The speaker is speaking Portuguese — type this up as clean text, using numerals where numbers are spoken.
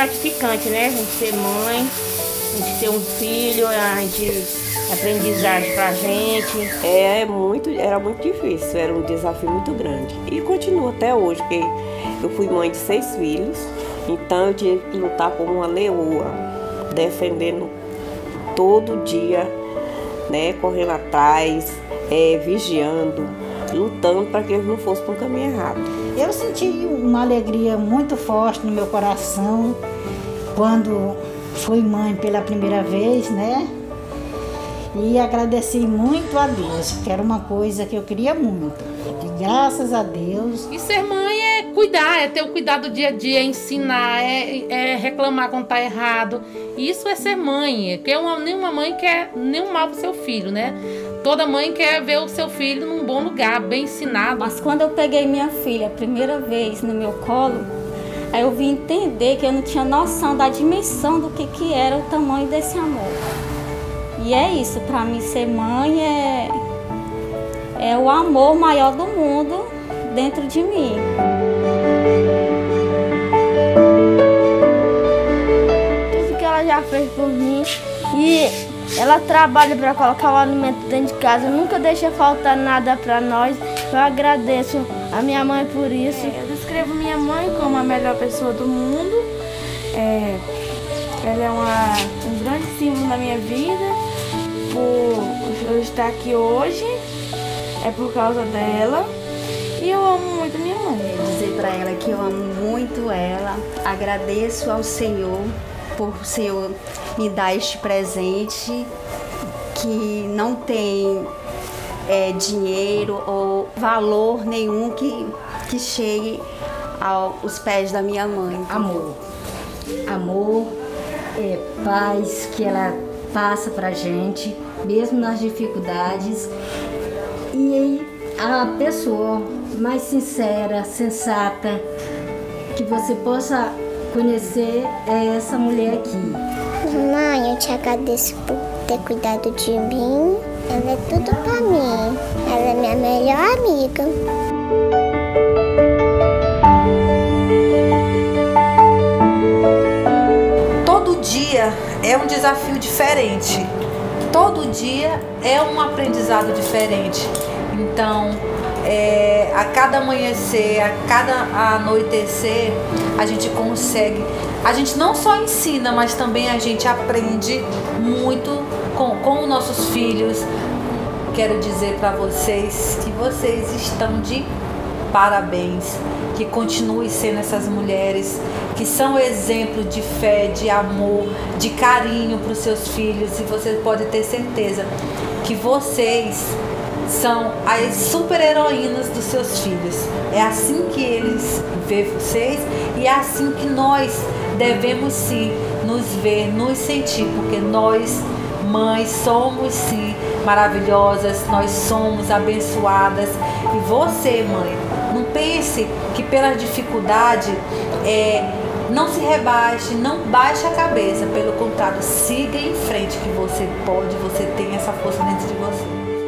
gratificante, né? A gente ser mãe, a gente ter um filho, a gente aprendizagem pra gente. Era muito difícil, era um desafio muito grande. E continua até hoje, porque eu fui mãe de 6 filhos, então eu tive que lutar como uma leoa, defendendo todo dia, né, correndo atrás, vigiando, lutando para que eles não fossem para um caminho errado. Eu senti uma alegria muito forte no meu coração quando fui mãe pela primeira vez, né? E agradeci muito a Deus, que era uma coisa que eu queria muito. E graças a Deus. E ser mãe é cuidar, é ter o cuidado do dia a dia, é ensinar, é reclamar quando tá errado. Isso é ser mãe, porque nenhuma mãe quer nenhum mal pro seu filho, né? Toda mãe quer ver o seu filho num bom lugar, bem ensinado. Mas quando eu peguei minha filha a primeira vez no meu colo, aí eu vim entender que eu não tinha noção da dimensão do que era o tamanho desse amor. E é isso, para mim ser mãe é o amor maior do mundo dentro de mim. Tudo que ela já fez por mim e ela trabalha para colocar o alimento dentro de casa, nunca deixa faltar nada para nós. Eu agradeço a minha mãe por isso. Eu descrevo minha mãe como a melhor pessoa do mundo. Ela é um grande símbolo na minha vida. Por eu estar aqui hoje, é por causa dela. E eu amo muito minha mãe. Dizer para ela que eu amo muito ela, agradeço ao Senhor por o Senhor me dar este presente que não tem dinheiro ou valor nenhum que chegue aos pés da minha mãe. Amor, paz que ela passa pra gente, mesmo nas dificuldades. E a pessoa mais sincera, sensata, que você possa conhecer é essa mulher aqui. Mãe, eu te agradeço por ter cuidado de mim. Ela é tudo pra mim. Ela é minha melhor amiga. Todo dia é um desafio diferente. Todo dia é um aprendizado diferente. Então, a cada amanhecer, a cada anoitecer, a gente consegue. A gente não só ensina, mas também a gente aprende muito com os nossos filhos. Quero dizer para vocês que vocês estão de parabéns, que continuem sendo essas mulheres que são exemplo de fé, de amor, de carinho para os seus filhos, e você pode ter certeza que vocês são as super-heroínas dos seus filhos. É assim que eles veem vocês e é assim que nós devemos sim nos ver, nos sentir, porque nós, mães, somos sim maravilhosas, nós somos abençoadas. E você, mãe, não pense que pela dificuldade não se rebaixe, não baixe a cabeça, pelo contrário, siga em frente, que você pode, você tem essa força dentro de você.